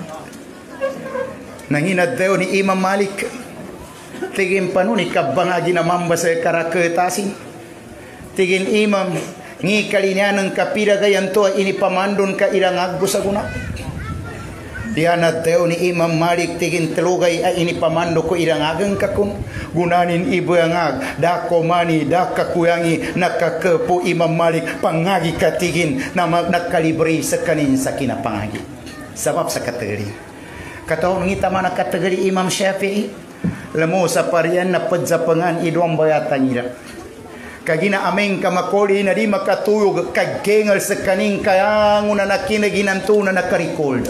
nanginad daw ni Imam Malik tigin panuni ka bangagi na mamba sa karaketasin tigin Imam ngi kalinya nang kapira gayan to ini pamandun ka ilang agusaguna diana teo ni Imam Malik tigin telugay ay ini pamando ko ilang agang kakun gunanin ibu yang ag dako mani daka kuyangi nakakepo Imam Malik pangagi katigin na nakalibri sa kanin sa kinapangagi sabab sa kategori kataon ngita mana kategori Imam Syafi'i lamo sa parian na padzapangan idong bayatan nila kagina ameng kamakoli na di makatuyog kagengal sa kaning kaya nguna na kinaginanto na nakarikold.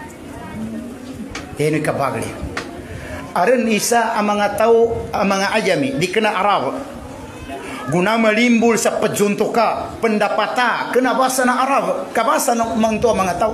Yan yung kabagli. Aron isa ang mga tao, ang mga ajami, di kena Arab. Guna malimbul sa pajunto ka, pendapata, kenabasa na Arab, kabasa ng mga mga tao.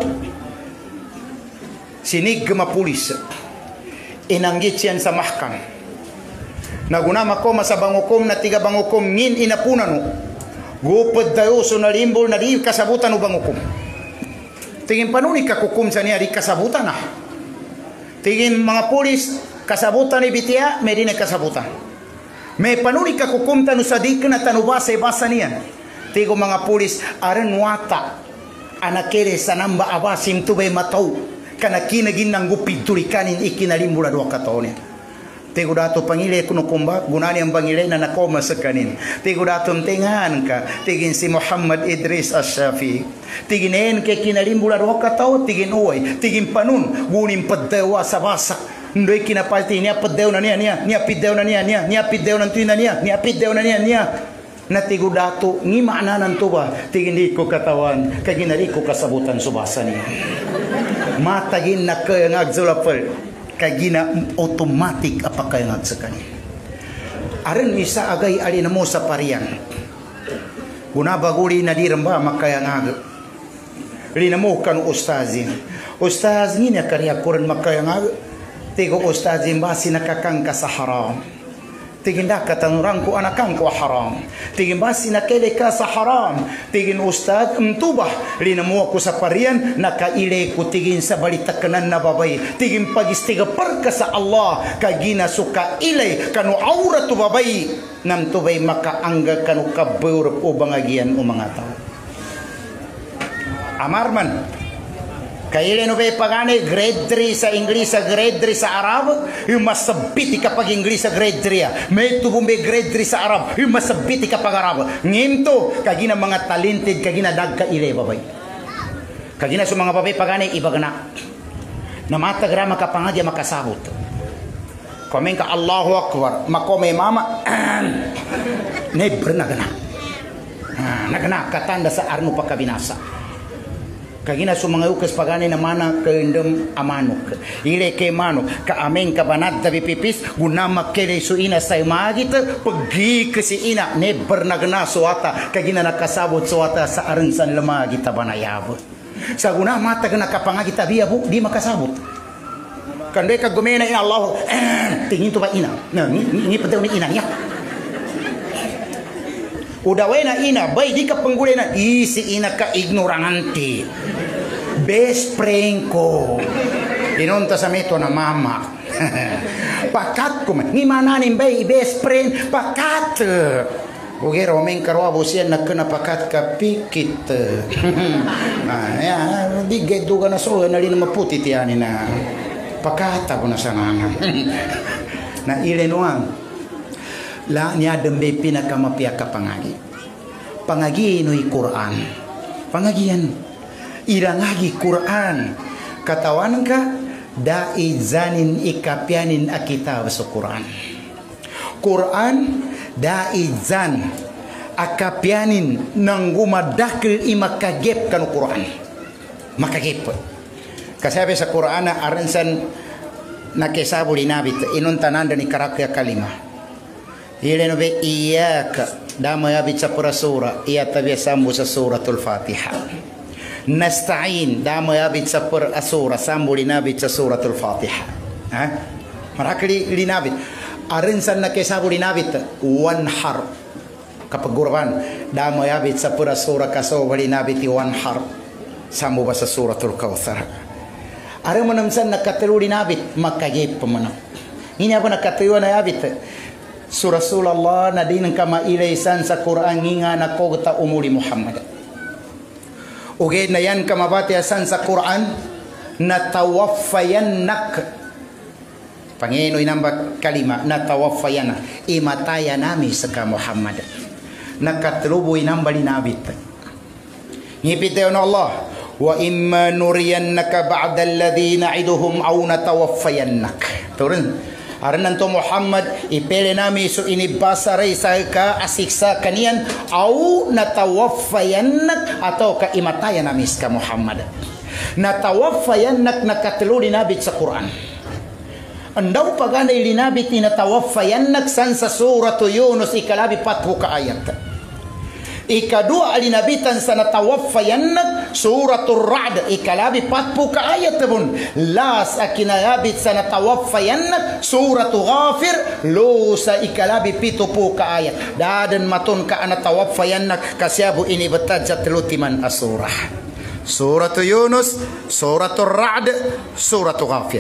Sinig mapulis, inanggit yan sa mahkam. Nagunama ko sa bangukom na tiga bangukom ngin inapunan mo. Gupad tayo so nalimbol na di kasabutan o bangukom. Tingin pa nun ikakukum sa niya di kasabutan na. Tingin mga pulis kasabutan ni bitiya may di na kasabutan. May panuni kakukum tanu sa di ka na tanubasa ibasa niya. Tigo mga pulis aran wata anakere sa namba abasim tubay mataw kanakinagin ng gupid turikanin ikinalimbula doa kataon niya. Tigo dato pangile kuno kumba gunani ang pangile na nakoma sa kanin. Tigo dato tingan ka tigin si Muhammad Idris Asy-Syafi'i. Tiginen ke kinalimbula ro ka tao tigin uy tigin panun gunin paddewa sa basa. Ndoy kinapalti niya paddew na niya niya niya piddew na niya niya niya piddew na tuina niya niya piddew na niya niya. Na tigo dato ngi maananan to ba tigin di ko katawan kaginari ko kasabutan subasa niya. Matagin na kaya ngagzulapel. Kagina automatic apakay nga sa kanya. Aran isa agay alin mo sa parian. Guna baguli na diramba makaya nga. Lina mo kan ustazin. Ustaz ngina karya kuran makaya nga. Tigo ustazin basi nakakangka sa haram. Tigin da katanurang ko anakang ko haram. Tigin basi nakele ka sa haram. Tigin ustad mtubah. Lina mo ako sa parian nakaile ko tigin sa balitakanan na babay. Tigin pagistiga parka sa Allah kagina suka ile kanu aura tu babay nam tubay makaangga kanu kabur o bangagian o mga tao. Amarman kaile no be pagane grade three sa English sa grade three sa Arab yung masabiti kapag English sa grade three may tubumbe grade three sa Arab yung masabiti kapag Arab ngimto kagina mga talented kagina dagka ile babay kagina sa mga babay pagane ibagna na matagra makapangadya makasabot komen ka Allahu Akbar makome mama never nagana nagana katanda sa arno pagkabinasa kagina sa mga ukas pagani na mana kaindam amanok ile ke mano ka amen ka banat da bipipis gunama kele su ina say magit paggi kasi ina never nagna suata kagina nakasabot suata sa arensan lamagi ta banayabo sa guna mata kana kapangagi tabiya bu di makasabot kande ka gumena ina Allah tingin to ba ina na ni ni padaw ni ina ya udaway na ina bay di ka panggulay na isi ina ka ignorante best friend ko inunta sa mito na mama pakat ko man ni mananin bay best friend pakat ugero men karwabo siya nakana pakat ka pikit ah ya di gedo ka na so na rin maputi tiyani na pakata ko na sana na ilenuang la niya dembe pinakamapia ka pangagi pangagi noy Quran pangagian irangagi Quran katawan ka daizanin ikapianin akitab sa Quran Quran daizan akapianin nang gumadakil imakagep kan Quran makagep kasabi sa Quran na aransan nakesabuli nabit inuntanan ni karakya kalima ile no be iyaka dama ya bica pura sura iya tabiya sambu sa suratul Fatiha nasta'in dama ya bica pura asura sambu linabit sa suratul Fatiha ha marakli linabit arinsan na kesabu linabit one har kapag gurban dama ya bica pura sura kaso linabit one har sambu sa suratul Kautsar are manamsan na katelu linabit makagep manam ini apa na katelu na yabit Su Rasulullah nadin kama ilaysan sa Quran nginga na kogta umuri Muhammad. Uge na yan kama batiasan sa Quran na tawaffayannak. Panginoy namba kalima na tawaffayana imataya nami sa Muhammad. Nakatluboy namba linabit. Ngipitaw na Allah. Wa imma nuriyannaka ba'da alladhi na'iduhum aw natawaffayannak. Turun. Aranan to Muhammad ipele nami so inibasa ray sa ka asiksa kanian aw natawaffayannak atau ka imataya nami sa Muhammad. Natawaffayannak nakatlo linabit sa Quran. Andaw paganay linabit ni natawaffayannak san sa suratu Yunus ikalabi pathu ka ayat. Ikadua alinabitan sa natawaffayannak suratul Ra'd ikalabi patpu ka ayat bun. Las akinalabit sa natawaffayannak suratul Ghafir lo sa ikalabi pitu po ka ayat. Dadan matun ka natawaffayannak kasyabu ini betad sa telutiman asurah. Suratul Yunus, suratul Ra'd, suratul Ghafir.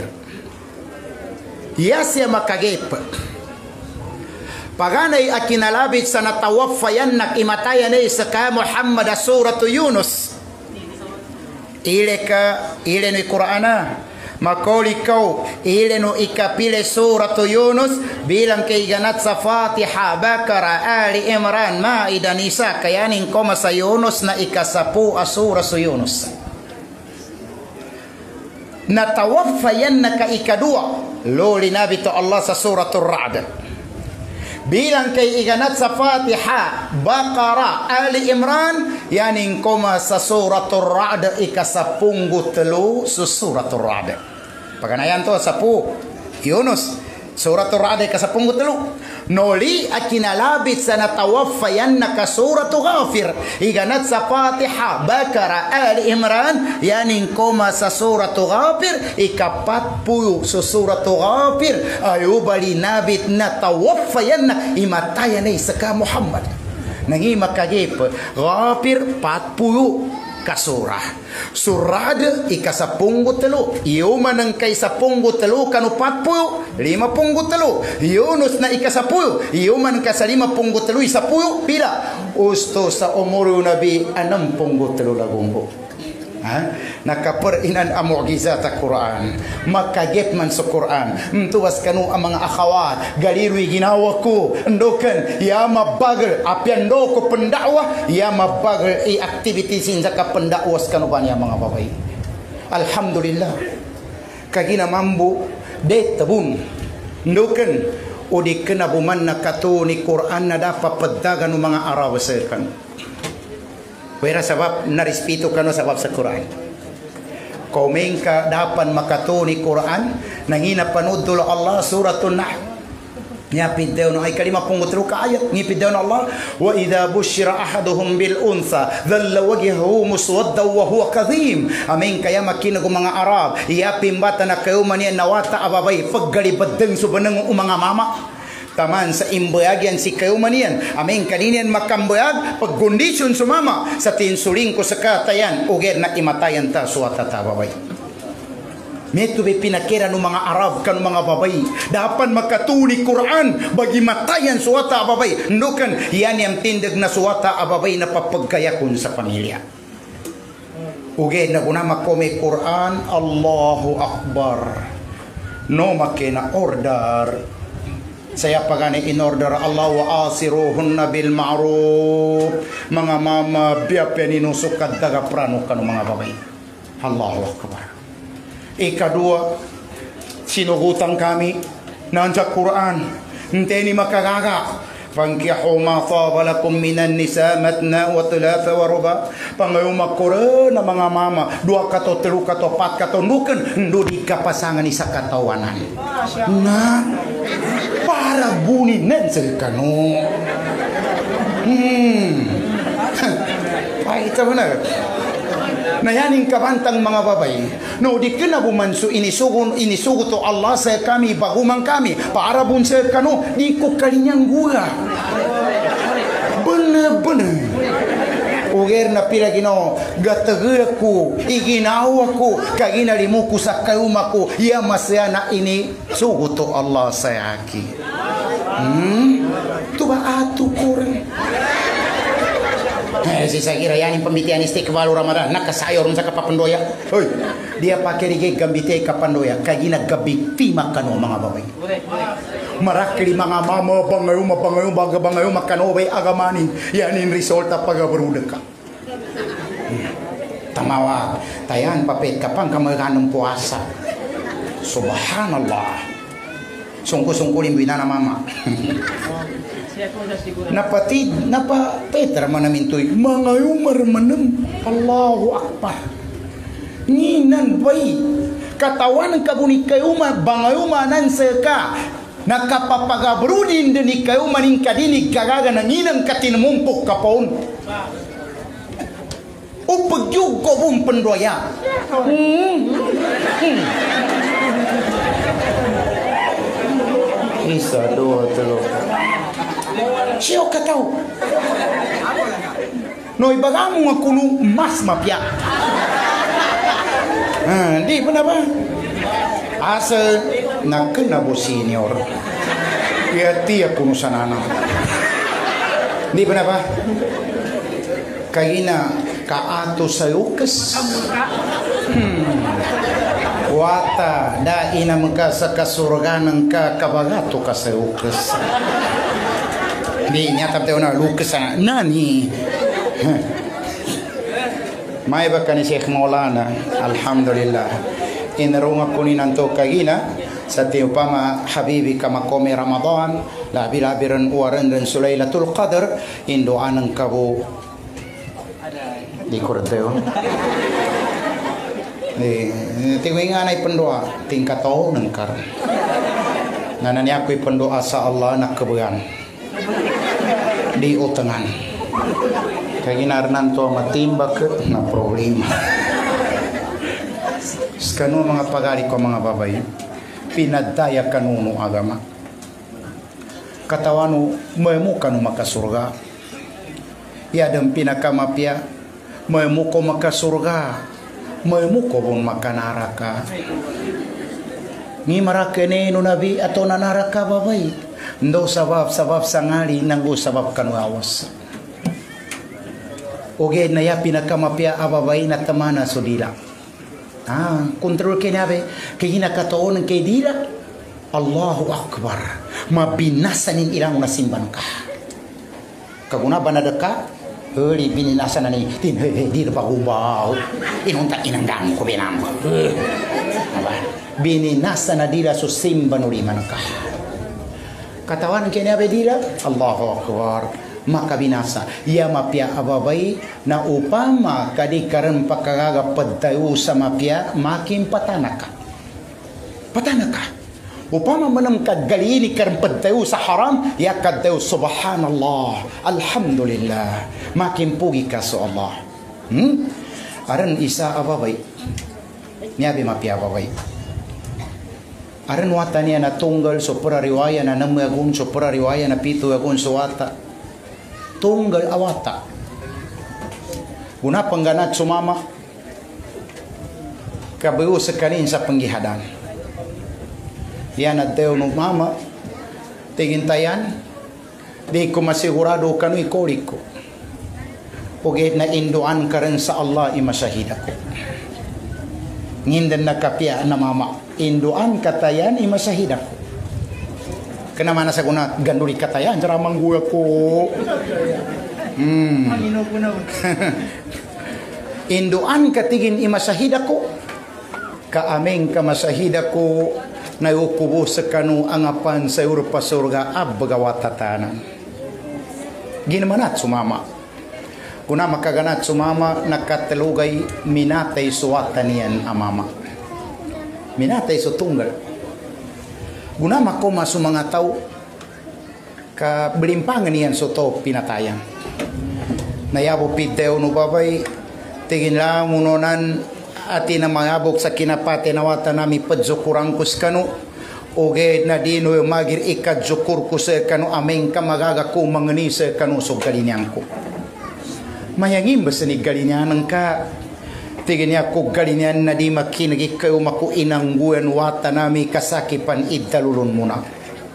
Yasya makagip. Paganay akinalabit sa natawaffayannak imatayan ay sa ka Muhammad suratu Yunus. Ile ka ile no Qur'ana makoli kau ile no ikapile suratu Yunus bilang kay ganat sa Fatiha, Bakara, Ali Imran, Maida, Nisa kayanin koma sa Yunus na ikasapu asura sa Yunus. Natawaffayannak ikadua lo linabi to Allah sa suratul Ra'd. Bilang kay iganat sa Fatiha, Baqarah, Ali Imran, yaning koma sa suratul Ra'd ikasapunggu telu sa suratul Ra'd. Paganayan to sapu Yunus, suratul Ra'd ikasapunggu telu. Noli akinalabit sa natawaffayannaka suratul Ghafir. Iganat sa Fatiha, Baqarah, Ali Imran, yaning koma sa suratul Ghafir ikapat puyo sa suratul Ghafir. Ayo bali nabit natawaffayannak imatayan ay sa ka Muhammad. Nangima kagip Ghafir pat puyo kasurah. Surad ikasapunggu telu. Yuma nang kay sapunggu telu kanu patpuyo lima punggu telu. Yunus na ikasapuyo. Yuma nang kasalima punggu telu isapuyo pila. Usto sa umuru nabi anam punggu telu lagumbo. Ha? Nakaperinan ang mu'gizat sa Quran. Makagit man sa Quran. Mtuwas kanu ang mga akhawat. Galiro'y ginawa ko. Ndokan, ya mabagal. Apian do ko pendakwa. Ya mabagal i-activities sa kapendakwas kanu ba niya mga babay. Alhamdulillah. Kagina mambu. De tabun. Ndokan. O di kenabuman na kato ni Quran na dapat padagan ng mga Arab sa kanu. Pera sebab narispeto kano sebab sa Quran. Kau mengka dapat makatuni Quran nangina panudul Allah suratul Nahl. Nya pidau no ay kalima pungutru ka ayat ni pidau Allah wa idza bushira ahaduhum bil untha dhalla wajhuhu muswadda wa huwa kadhim. Amin kaya makin ko mga Arab iya pimbata na kayo man nawata ababay paggali badeng subanang mga mama. Taman sa imbayagyan si kayo manian. Aming kaninian makambayag pagkondisyon sumama sa tinsuling ko sa katayan uger na imatayan ta suwata ta babay. Meto be pinakira ng mga Arab kan mga babay. Dapan makatuni Quran bagi matayan suwata babay. Ndukan yan yung tindag na suwata babay na papagkayakon sa pamilya. Uger na kuna makome Quran Allahu Akbar. No makina order. Saya pagani in order Allah wa asiruhunna bil ma'ruf. Mga mama biya peninusok daga prano kanu mga babay. Allahu Akbar. Ikadua, sinugutan kami nan sa Quran. Nteni makagaga. Fankihu ma taba lakum minan nisa matna wa thulatha wa ruba. Pangayo makura na mga mama dua kato telu kato pat kato nuken ndo di kapasangan isa katawanan. Na para buni nen kanu. Hmm. Ay ito benar. Na yaning kabantang mga babay. No di kena bumansu inisugun inisugo to Allah sa kami bagumang kami para bun sa kanu di ko kalinyang gula. Bener-bener. Uger na pila gino gatagir ko iginawa ko kaginalimu ko sa kayuma ko ya masya na ini sugo to Allah sa aki. Hmm? si saya kira yani pembitian istiqbal Ramadan nak kasayor sa kapapandoya. Hoy, dia pakai dige gambite kapandoya kagina gabiti makan o mga babay. Marakli mga mama bangayo mabangayo baga bangayo makan o bay agamani yanin resulta pagabrudek ka. Tamawa tayan papet kapang kamaganong puasa. Subhanallah. Sungko-sungko limbina na mama. Napatid, napa Petra manamintoy mga umar manam. Allahu Akbar. Nginan bay katawan ng kabunik kayo bangayumanan sa ka nakapapagabrudin din kayo maning kadinig kagaga ng inang katinumumpok kapaon. Upagyug ko bung pendoya. Hmm. Hmm. Isa, dua, telo. Siyo kataw. No ibaga mo nga kuno mas mapya. Ah, di ba na ba? Asa nakena bo senior. Iyati ako no sanana. Di ba na ba? Kagina kaato sa ukas. Hmm. Wata da ina maka sa kasurganan ka kabagato ka sa ukas. Di nyata tayo na lukas na nani. May ba ka ni Sheikh Maulana? Alhamdulillah. Inarunga ko ni nanto kagina sa tiupama habibi kamakomi Ramadan labi-labiran uwaran dan Sulailatul Qadar indoan ng kabo di kurteo. Di tingwing anay pendoa tingkataw ng kar. Nanani ako'y pendoa sa Allah na kabuyan. Di utangan. Kaya ginarnan to matimbak na problema. Skano mga pagari ko mga babay, pinadaya kanuno agama. Katawano mo kanu makasurga. Yadang pinakamapya, mo ko makasurga. Mo ko bon makanaraka. Ni marakene no nabi ato nanaraka babay. Ndo sabab-sabab sangali nanggo sabab kanu awas. Oge na ya pinakamapya ababay na tamana so dila. Ah, kontrol kinabe kay hinakatoon kay dila. Allahu Akbar. Mabinasanin ilang nasimban ka. Kaguna banadaka heli bininasan na ni tin he he di pa gubaw. Inunta inanggang ko binam. Bininasan na dila so simban uliman ka. Katawan kinabe dila. Allahu Akbar. Maka binasa ya mapya ababay na upama kadi karan pakagaga padtayo sa mapya makin patanaka patanaka upama manam kagalini karan padtayo sa haram ya kadtayo subhanallah alhamdulillah makin pugi ka sa Allah hmm? Aran isa ababay niyabi mapya ababay aran wata niya na tunggal so pura riwaya na namuyagun so pura riwaya na pito yagun so wata tunggal awata guna pangganat sumama kabayo sa kanin sa panggihadan yan at teo ng mama tigintayan di ko masigurado kanu ikorik ko ugit na induan ka rin sa Allah imasahida ko ngindan na kapya na mama induan katayan imasahida ko kenapa nasa guna ganduli katayan cara mangguya ko hmm. Induan katigin imasahida ko kaameng kamasahida ko na ukubo sa kanu angapan sa Europa surga abbagawatatanan ginamanat sumama kuna makaganat sumama nakatalugay minatay suwatan niyan amama minatay so tunggal guna mako masu mga tao ka belimpangan niyan so to pinatayan nayabo pideo no babay tingin lang munonan ati na mayabok sa kinapate nawata nami padzukurang kus kanu oge na dino magir ikadzukur ko sa kanu ameng ka magaga ko mangani sa kanu so galinyan ko mayangim ba sa ni galinyan ka tigin niya ko galinyan na di makinagi kayo maku inangguan wata nami kasakipan idalulun muna.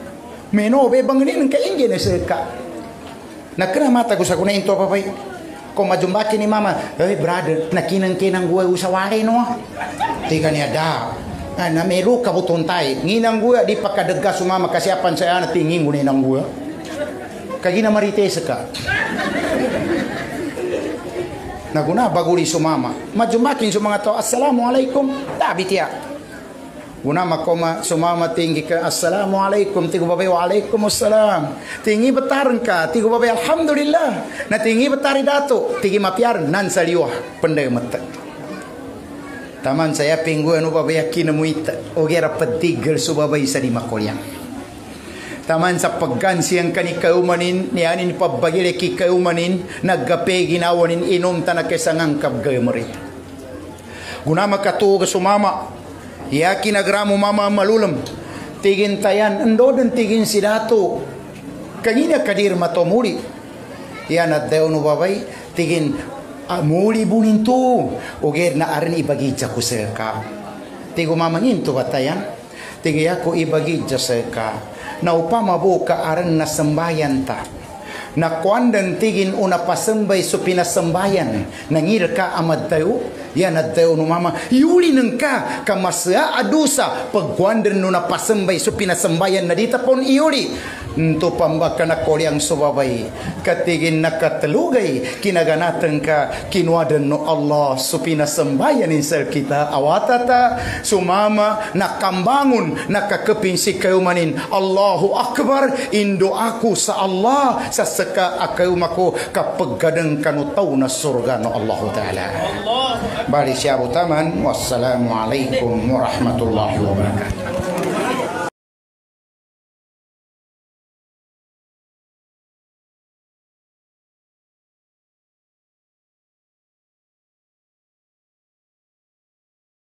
Meno be banginin ka ingin sa ka. Nakana mata ko sa kuna into papay. Ko majumbaki ni mama, hey brother, nakinang-kinang gue usawale no. Tika niya da. Na meru ka butontai. Nginang gue di pakadega sumama kasiapan saya na tingin mo ninang gue. Kagina marites ka. Naguna baguli sumama. Majumbaki sumanga to, assalamualaikum. Tabi tiya. Guna makoma sumama tinggi ke assalamualaikum, tigo babay waalaikumsalam. Tinggi betaran ka, tigo babay alhamdulillah. Na tinggi betari dato, tinggi mapiar nan saliwah pendai mata. Taman saya pinggu anu babay kinamuita, ogera petigel su babay sa di makolyang. Taman sa paggansi ang kani kaumanin, nianin pabagire ki kaumanin, naggape ginawanin inom tanak kesangang kabgaymarit. Guna makatuo sumama. Ya kinagramu mama malulam tigin tayan endo dan tigin sidato kanina kadir matomuri ya na deo no babay tigin amuri bunintu oger na arin ibagi ja kuseka tigo mama nginto batayan tigi ako ibagi ja seka na upama buka arin na sembayan ta na kuandan tigin una pasembay so pinasembayan nangir ka amad tayo yan at tayo no mama yuli nang ka kamasya adusa pagkuandan no na pasembay so pinasembayan na dita pon iuli nto pambaka na kolyang subabay katigin nakatalugay kinaganatan ka kinuadan no Allah so pinasembayan insel kita awatata sumama nakambangon nakakepin si kayumanin Allahu Akbar indo aku sa Allah sa seka akaw mako kapag gadang kanutaw na surga no Allah Ta'ala. Bali siya utaman. Wassalamualaikum warahmatullahi wabarakatuh.